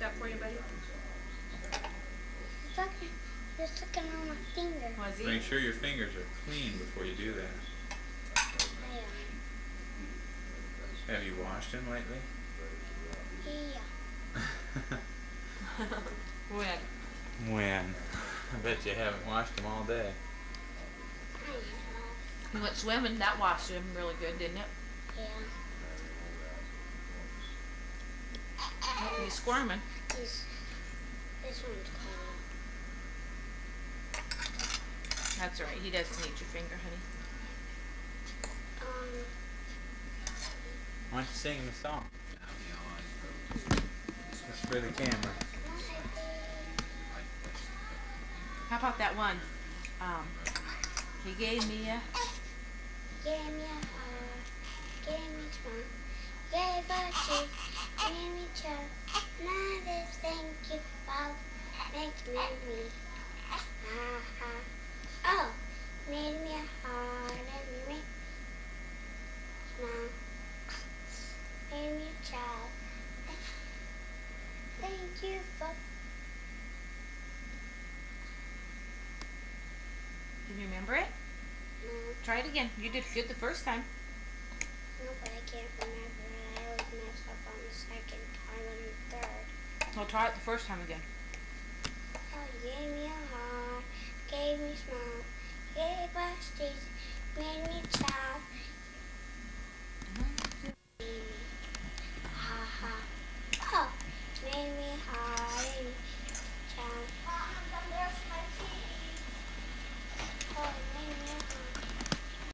got for you, buddy? He's looking on my finger. Was he? Make sure your fingers are clean before you do that. I Have you washed them lately? Yeah. When? When? I bet you haven't washed them all day. I know. He went swimming. That washed him really good, didn't it? Yeah. Oh, he's squirming. This one's clean. That's right. He doesn't need your finger, honey. Why don't you sing the song? It's for the camera. How about that one? He gave me a... Gave me a heart, gave me smile, gave a cheek, gave me child, and I just think you about makes me me. Oh, made me a heart and me smile, made me a child. Thank you for. Can you remember it? No, Try it again. You did good the first time. no, but I can't remember it. I always mess up on the second time and the third. Well, try it the first time again. Oh, you gave me a heart, gave me smile, gave us teeth,